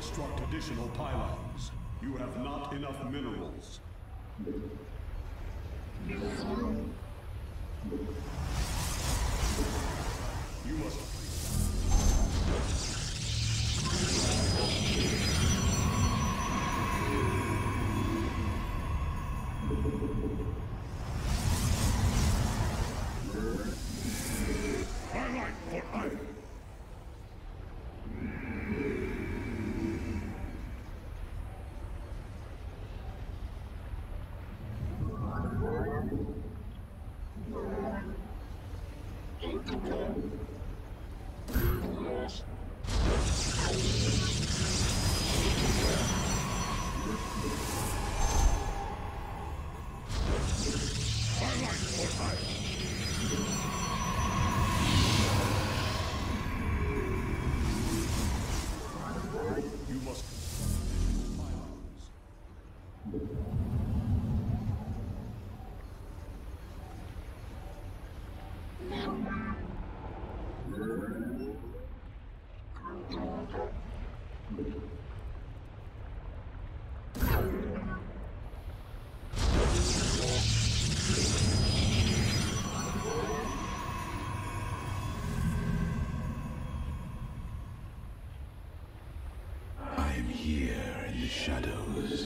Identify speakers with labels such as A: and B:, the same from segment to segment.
A: construct additional pylons. You have not enough minerals. You must... Twilight for iron.
B: Here in the shadows.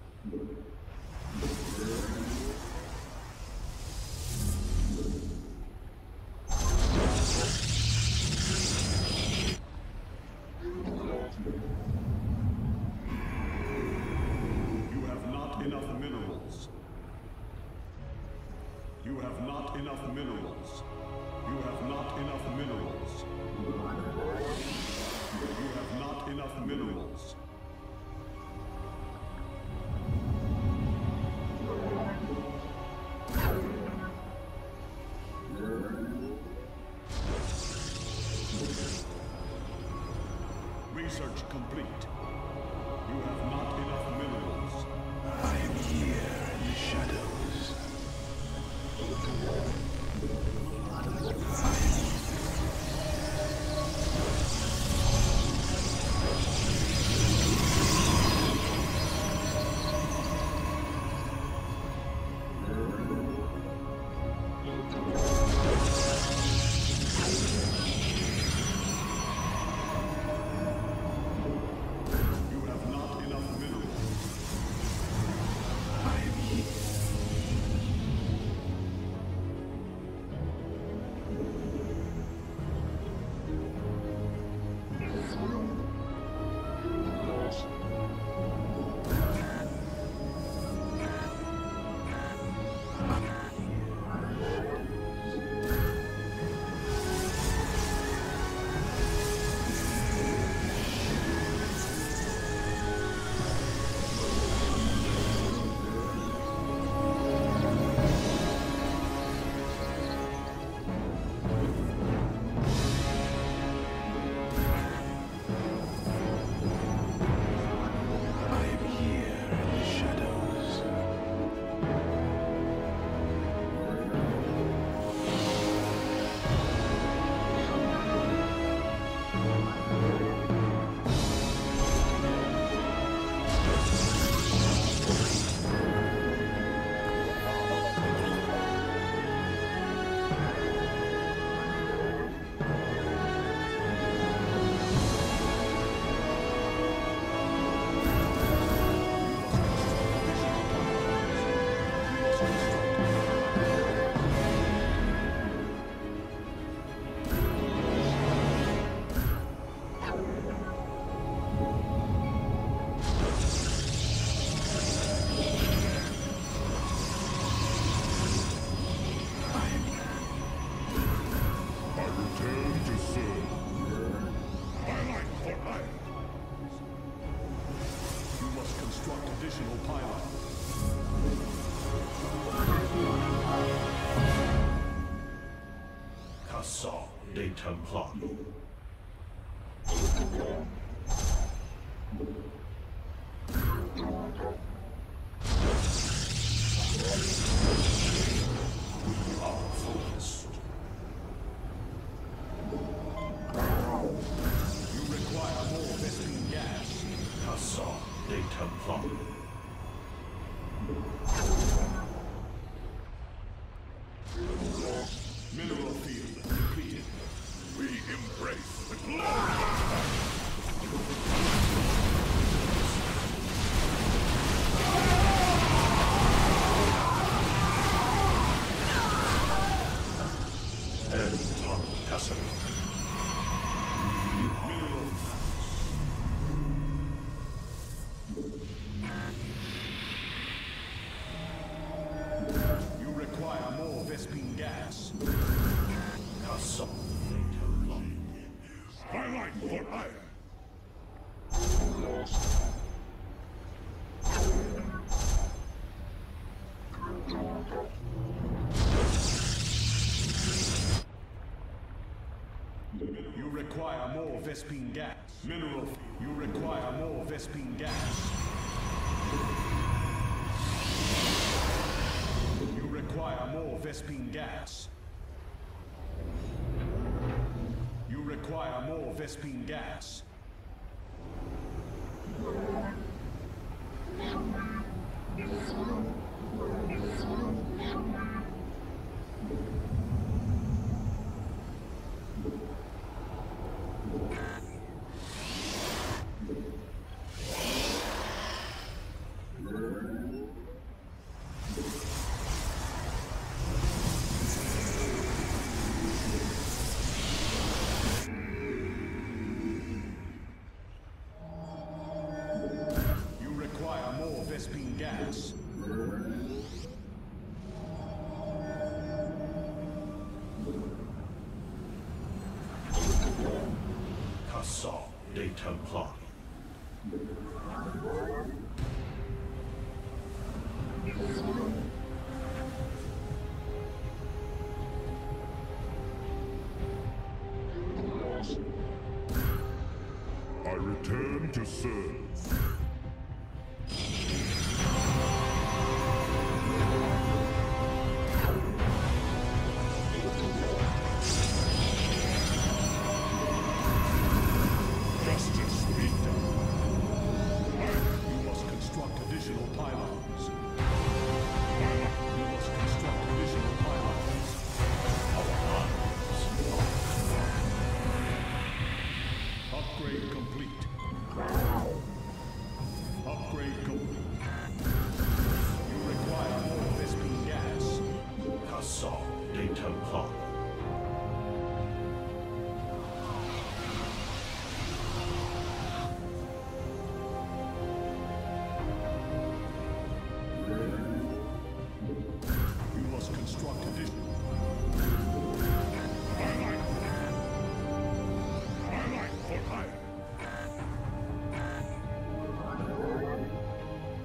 A: You have not enough minerals. You have not enough minerals. You have not enough minerals. You have not enough minerals. Research complete. You have not enough minerals.
B: I am here in the shadows.
A: Templano. We are focused. You require more piston gas.
B: clock.
A: Mineral field depleted.
C: We embrace the glory.
A: You require more Vespine gas.
C: Highlight for ire.
A: You require more Vespine gas. Mineral. You require more Vespine gas. You require more Vespine gas. You require more Vespine gas. You require more Vespine gas.
B: Data clock.
C: I return to serve. Justice be done.
A: You must construct additional pylons. You must construct additional pylons. Upgrade complete. Upgrade complete. You require more Vespine gas.
B: Data clock.
A: You must construct additional.
C: Highlight for hire.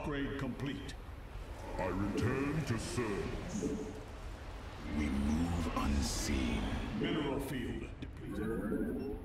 A: Upgrade complete.
C: I return to serve.
D: We move unseen.
A: Mineral field depleted.